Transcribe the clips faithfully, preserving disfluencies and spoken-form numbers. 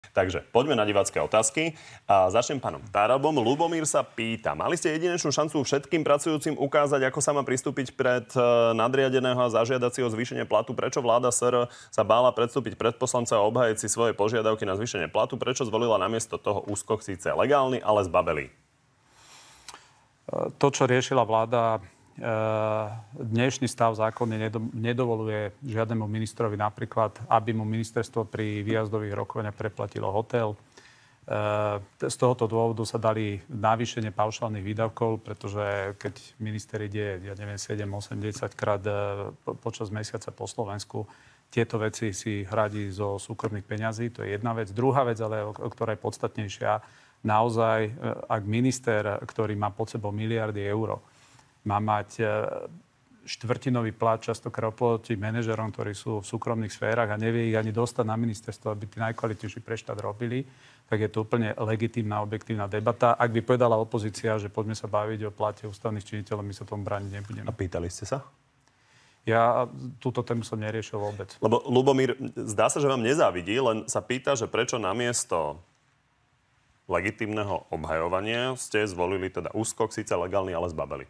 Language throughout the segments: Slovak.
Takže poďme na divácké otázky. A začnem pánom Tarabom. Ľubomír sa pýta, mali ste jedinečnú šancu všetkým pracujúcim ukázať, ako sa má pristúpiť pred nadriadeného a zažiadať si o zvýšenie platu. Prečo vláda es er sa bála predstúpiť pred poslanca a obhájiť si svoje požiadavky na zvýšenie platu? Prečo zvolila namiesto toho úskok síce legálny, ale zbabelý? To, čo riešila vláda, dnešný stav zákonne nedovoluje žiadnemu ministrovi napríklad, aby mu ministerstvo pri výjazdových rokovaniach preplatilo hotel. Z tohoto dôvodu sa dali navýšenie paušálnych výdavkov, pretože keď minister ide, ja neviem, sedem osem desať krát počas mesiaca po Slovensku, tieto veci si hradí zo súkromných peňazí. To je jedna vec. Druhá vec, ale o ktorej je podstatnejšia, naozaj, ak minister, ktorý má pod sebou miliardy eur, má mať štvrtinový plat častokrát oproti manažerom, ktorí sú v súkromných sférach a nevie ich ani dostať na ministerstvo, aby tí najkvalitnejší pre štát robili, tak je to úplne legitímna, objektívna debata. Ak by povedala opozícia, že poďme sa baviť o plate ústavných činiteľov, my sa tomu brániť nebudeme. A pýtali ste sa? Ja túto tému som neriešil vôbec. Lebo Ľubomír, zdá sa, že vám nezávidí, len sa pýta, že prečo namiesto legitímneho obhajovania ste zvolili teda úskok, síce legálny, ale zbabeli.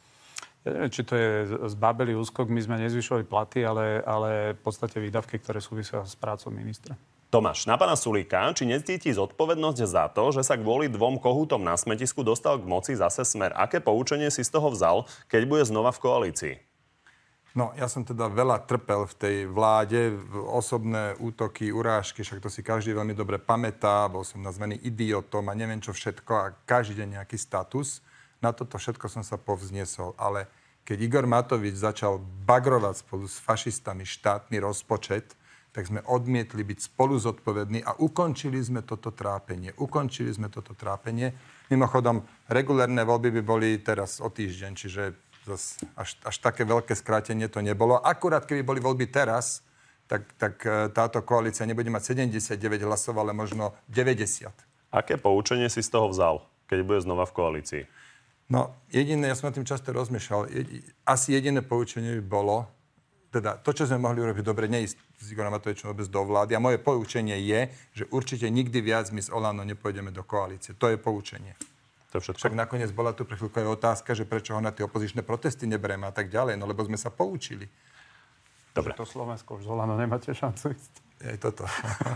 Ja neviem, či to je zbabelý úskok. My sme nezvyšovali platy, ale, ale v podstate výdavky, ktoré súvisia s prácou ministra. Tomáš, na pána Sulíka, či necíti zodpovednosť za to, že sa kvôli dvom kohútom na smetisku dostal k moci zase Smer? Aké poučenie si z toho vzal, keď bude znova v koalícii? No, ja som teda veľa trpel v tej vláde, osobné útoky, urážky, však to si každý veľmi dobre pamätá, bol som nazvaný idiotom a neviem čo všetko a každý deň nejaký status. Na toto všetko som sa povzniesol, ale keď Igor Matovič začal bagrovať spolu s fašistami štátny rozpočet, tak sme odmietli byť spolu zodpovední a ukončili sme toto trápenie. Ukončili sme toto trápenie. Mimochodom, regulérne voľby by boli teraz o týždeň, čiže až, až také veľké skrátenie to nebolo. Akurát, keby boli voľby teraz, tak, tak táto koalícia nebude mať sedemdesiatdeväť hlasov, ale možno deväťdesiat. Aké poučenie si z toho vzal, keď bude znova v koalícii? No, jediné, ja som nad tým často rozmýšľal, asi jediné poučenie by bolo, teda to, čo sme mohli urobiť dobre, neísť s Igorom Matovičom vôbec do vlády. A moje poučenie je, že určite nikdy viac my s Olano nepôjdeme do koalície. To je poučenie. To je všetko. Však nakoniec bola tu pre chvíľku aj otázka, že prečo ho na tie opozičné protesty neberieme a tak ďalej, no lebo sme sa poučili. Dobre. To Slovensko už z Olano nemáte šancu ísť. Je toto.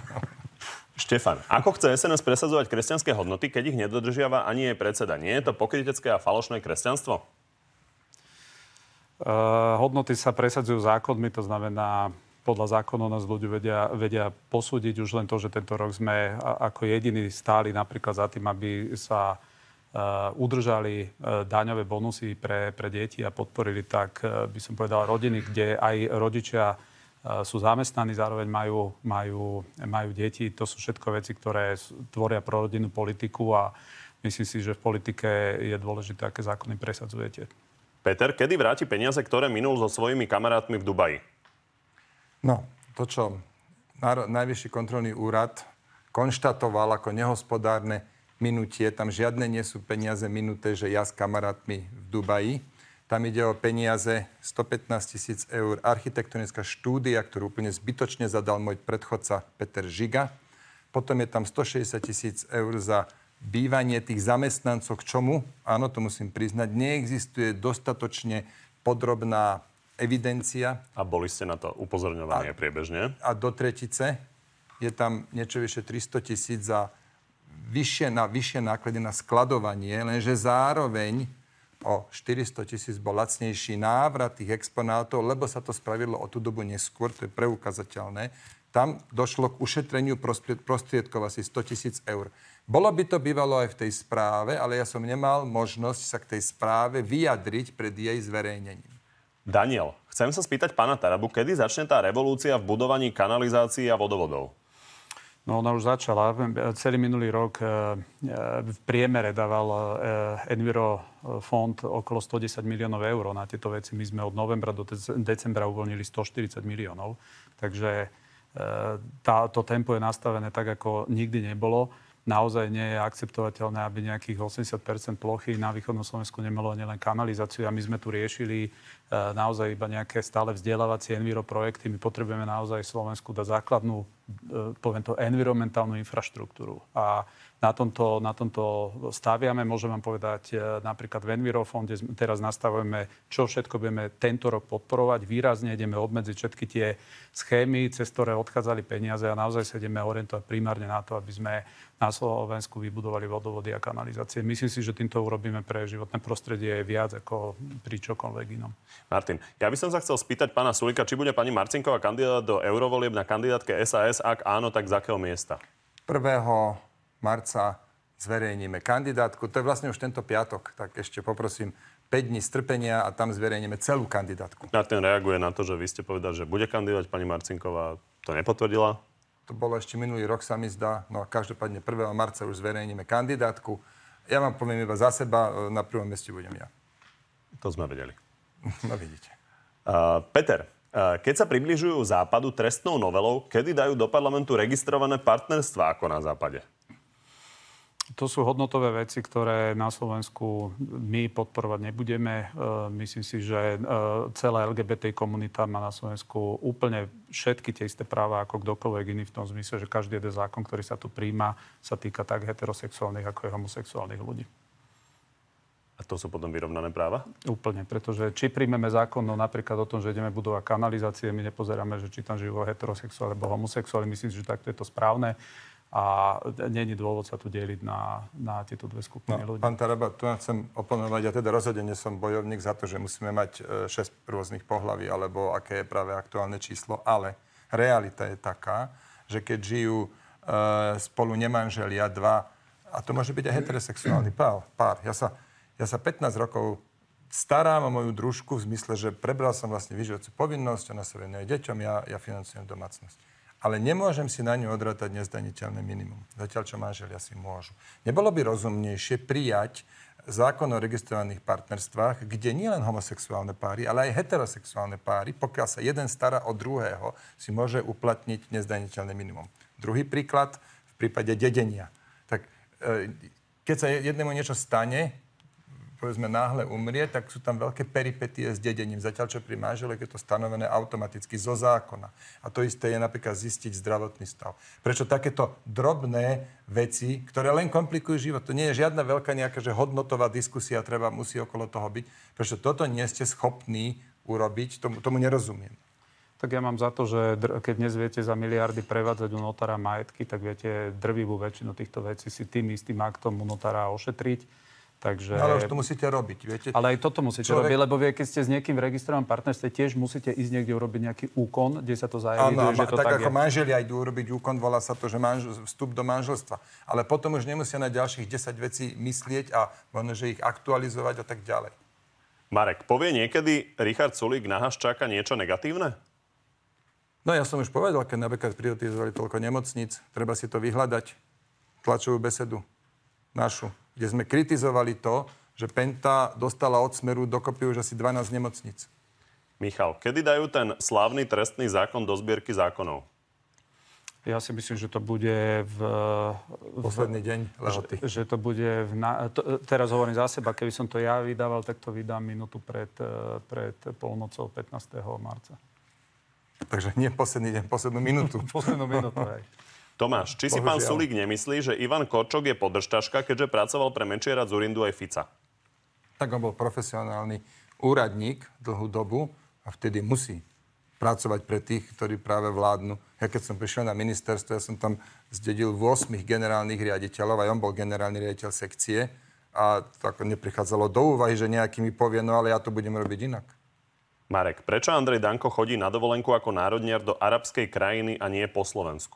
Štefan, ako chce es en es presadzovať kresťanské hodnoty, keď ich nedodržiava ani jej predseda? Nie je to pokrytecké a falošné kresťanstvo? Uh, hodnoty sa presadzujú zákonmi, to znamená, podľa zákonov nás ľudia vedia, vedia posúdiť už len to, že tento rok sme ako jediní stáli napríklad za tým, aby sa uh, udržali uh, daňové bonusy pre, pre deti a podporili tak, uh, by som povedal, rodiny, kde aj rodičia sú zamestnaní, zároveň majú, majú, majú deti. To sú všetko veci, ktoré tvoria prorodinnú politiku a myslím si, že v politike je dôležité, aké zákony presadzujete. Peter, kedy vráti peniaze, ktoré minul so svojimi kamarátmi v Dubaji? No, to, čo Najvyšší kontrolný úrad konštatoval ako nehospodárne minutie, tam žiadne nie sú peniaze minuté, že ja s kamarátmi v Dubaji. Tam ide o peniaze stopätnásť tisíc eur. Architektonická štúdia, ktorú úplne zbytočne zadal môj predchodca Peter Žiga. Potom je tam stošesťdesiat tisíc eur za bývanie tých zamestnancov. K čomu? Áno, to musím priznať. Neexistuje dostatočne podrobná evidencia. A boli ste na to upozorňovaní a, priebežne? A do tretice je tam niečo vyše tristo tisíc za vyššie, na, vyššie náklady na skladovanie, lenže zároveň o štyristo tisíc bol lacnejší návrat tých exponátov, lebo sa to spravilo o tú dobu neskôr, to je preukazateľné. Tam došlo k ušetreniu prostriedkov asi sto tisíc eur. Bolo by to bývalo aj v tej správe, ale ja som nemal možnosť sa k tej správe vyjadriť pred jej zverejnením. Daniel, chcem sa spýtať pána Tarabu, kedy začne tá revolúcia v budovaní kanalizácií a vodovodov? No, ona už začala. Celý minulý rok v priemere dával Enviro fond okolo stodesať miliónov eur na tieto veci. My sme od novembra do decembra uvoľnili stoštyridsať miliónov. Takže tá, to tempo je nastavené tak, ako nikdy nebolo. Naozaj nie je akceptovateľné, aby nejakých osemdesiat percent plochy na východnom Slovensku nemalo nielen kanalizáciu. A my sme tu riešili naozaj iba nejaké stále vzdelávacie enviro projekty. My potrebujeme naozaj Slovensku dať základnú poviem to, environmentálnu infraštruktúru. A na tomto, na tomto staviame, môžem vám povedať, napríklad v Envirofonde teraz nastavujeme, čo všetko budeme tento rok podporovať. Výrazne ideme obmedziť všetky tie schémy, cez ktoré odchádzali peniaze a naozaj sa ideme orientovať primárne na to, aby sme na Slovensku vybudovali vodovody a kanalizácie. Myslím si, že týmto urobíme pre životné prostredie viac ako pri čokoľvek inom. Martin, ja by som sa chcel spýtať pána Sulíka, či bude pani Marcinková kandidát do eurovolieb na kandidátke es a es. Ak áno, tak z akého miesta? prvého marca zverejníme kandidátku. To je vlastne už tento piatok. Tak ešte poprosím päť dní strpenia a tam zverejníme celú kandidátku. Na ten reaguje na to, že vy ste povedali, že bude kandidovať pani Marcinková. To nepotvrdila? To bolo ešte minulý rok, sa mi zdá. No a každopádne prvého marca už zverejníme kandidátku. Ja vám poviem iba za seba, na prvom mieste budem ja. To sme vedeli. No vidíte. Uh, Peter, uh, keď sa približujú Západu trestnou novelou, kedy dajú do parlamentu registrované partnerstvá ako na Západe? To sú hodnotové veci, ktoré na Slovensku my podporovať nebudeme. Myslím si, že celá el gé bé té komunita má na Slovensku úplne všetky tie isté práva ako kdokoľvek iný v tom zmysle, že každý jeden zákon, ktorý sa tu príjma, sa týka tak heterosexuálnych ako aj homosexuálnych ľudí. A to sú potom vyrovnané práva? Úplne, pretože či príjmeme zákon no napríklad o tom, že ideme budovať kanalizácie, my nepozeráme, že či tam žijú heterosexuáli alebo homosexuáli. Myslím si, že takto je to správne. A není dôvod sa tu deliť na, na tieto dve skupiny no, ľudí. Pán Taraba, tu ja chcem oponovať. Ja teda rozhodne nie som bojovník za to, že musíme mať šesť rôznych pohlaví, alebo aké je práve aktuálne číslo. Ale realita je taká, že keď žijú e, spolu nemanželia dva, a to môže byť aj heterosexuálny pár. pár. Ja, sa, ja sa pätnásť rokov starám o moju družku v zmysle, že prebral som vlastne vyživujúcu povinnosť, ona sa venuje deťom, ja, ja financujem domácnosť. Ale nemôžem si na ňu odratať nezdaniteľné minimum. Zatiaľ, čo manželia si môžu. Nebolo by rozumnejšie prijať zákon o registrovaných partnerstvách, kde nie len homosexuálne páry, ale aj heterosexuálne páry, pokiaľ sa jeden stará o druhého, si môže uplatniť nezdaniteľné minimum. Druhý príklad v prípade dedenia. Tak keď sa jednému niečo stane, povedzme náhle umrie, tak sú tam veľké peripetie s dedením. Zatiaľ, čo pri manželek je to stanovené automaticky zo zákona. A to isté je napríklad zistiť zdravotný stav. Prečo takéto drobné veci, ktoré len komplikujú život, to nie je žiadna veľká nejaká že hodnotová diskusia, treba, musí okolo toho byť. Prečo toto nie ste schopní urobiť, tomu, tomu nerozumiem. Tak ja mám za to, že dr- keď dnes viete za miliardy prevádzať u notára majetky, tak viete drvivú väčšinu týchto vecí si tým istým aktom u notára ošetriť. Takže... No, ale už to musíte robiť, viete? Ale aj toto musíte Človek... robiť, lebo vie, keď ste s niekým v registrovanom partnerstve, tiež musíte ísť niekde urobiť nejaký úkon, kde sa to zaeviduje, že to tak, tak ako je. manželia idú urobiť úkon, volá sa to, že manžel, vstup do manželstva. Ale potom už nemusia na ďalších desať vecí myslieť a možno, že ich aktualizovať a tak ďalej. Marek, povie niekedy Richard Sulík na Haščáka niečo negatívne? No ja som už povedal, keď napríklad privatizovali toľko nemocníc, treba si to vyhľadať, tlačovú besedu našu, kde sme kritizovali to, že Penta dostala od Smeru dokopy už asi dvanásť nemocníc. Michal, kedy dajú ten slávny trestný zákon do zbierky zákonov? Ja si myslím, že to bude v... Posledný deň lehoty. Že, že to bude v... Na, to, teraz hovorím za seba, keby som to ja vydával, tak to vydám minútu pred, pred polnocou pätnásteho marca. Takže nie posledný deň, poslednú minútu. Poslednú minútu, aj. Tomáš, či si pán Sulík nemyslí, že Ivan Korčok je podržtaška, keďže pracoval pre Mečiara, Dzurindu aj Fica? Tak on bol profesionálny úradník dlhú dobu a vtedy musí pracovať pre tých, ktorí práve vládnu. Ja keď som prišiel na ministerstvo, ja som tam zdedil ôsmich generálnych riaditeľov, aj on bol generálny riaditeľ sekcie a to ako neprichádzalo do úvahy, že nejaký mi povie, no ale ja to budem robiť inak. Marek, prečo Andrej Danko chodí na dovolenku ako národniar do arabskej krajiny a nie po Slovensku?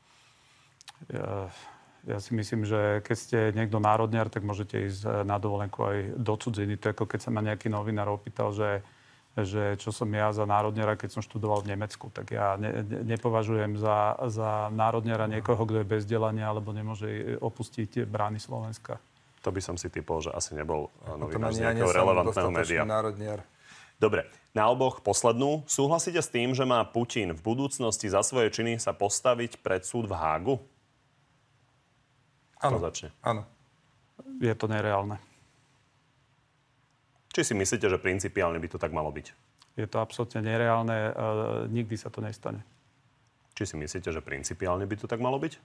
Ja, ja si myslím, že keď ste niekto národniar, tak môžete ísť na dovolenku aj do cudziny. To je ako keď sa ma nejaký novinár opýtal, že, že čo som ja za národniara, keď som študoval v Nemecku. Tak ja ne, ne, nepovažujem za, za národniara niekoho, kto je bez vzdelania alebo nemôže opustiť brány Slovenska. To by som si typol, že asi nebol No novinár z nejakého relevantného média. Národniar. Dobre, na oboch poslednú. Súhlasíte s tým, že má Putin v budúcnosti za svoje činy sa postaviť pred súd v Hágu? Áno, áno. Je to nereálne. Či si myslíte, že principiálne by to tak malo byť? Je to absolútne nereálne. E, nikdy sa to nestane. Či si myslíte, že principiálne by to tak malo byť?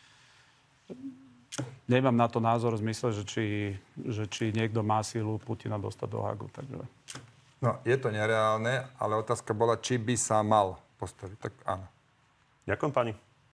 Nemám na to názor v zmysle, že či, že či niekto má sílu Putina dostať do Hagu. Takže... No, je to nereálne, ale otázka bola, či by sa mal postaviť. Tak áno. Ďakujem, pani.